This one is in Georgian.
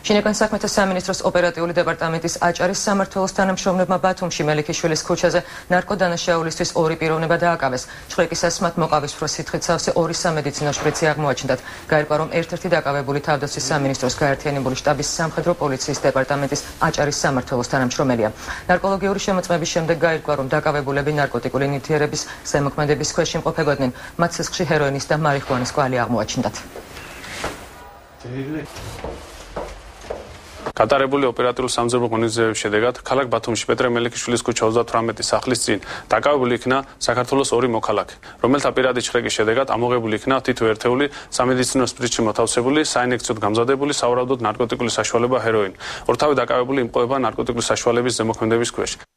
შინაგან საქმეთა სამინისტროს ოპერატიული დეპარტამენტის აჭარის სამმართველოს თანამშრომლებმა ბათუმში მელიქიშვილის ქუჩაზე ნარკოდანაშაულისთვის ორი პიროვნება დააკავეს. ჭხრეკისას მათ მოყავისფრო სითხით სავსე ორი სამედიცინო შპრიცი აღმოაჩნდათ. გაირკვა, რომ ერთ-ერთი დაკავებული თავდაცვის სამინისტროს გაერთიანებული შტაბის სამხედრო პოლიციის დეპარტამენტის აჭარის სამმართველოს თანამშრომელია. ნარკოლოგიური შემოწმების შემდეგ გაირკვა, რომ დაკავებულები ნარკოტიკული ნივთიერების ზემოქმედების ქვეშ იმყოფებოდნენ. მათ სისხლში ჰეროინის და მარიხუანის კვალი აღმოაჩნდათ. გატარებული ოპერატიული სამძებო ღონისძიებების შედეგად ქალაქ ბათუმში პეტრე მელიქიშვილის ქუჩა 38 სახლის წინ დაკავებული იქნა საქართველოს ორი მოქალაქე, რომელთა პირადი ჭხრეკის შედეგად ამოღებული იქნა თითო ერთეული სამედიცინო სპრიცში მოთავსებული, საინექციოდ გამზადებული სავარაუდოდ ნარკოტიკული საშუალება ჰეროინი. ორთავი დაკავებული იმყოფება ნარკოტიკული საშუალების ზემოქმედების ქვეშ.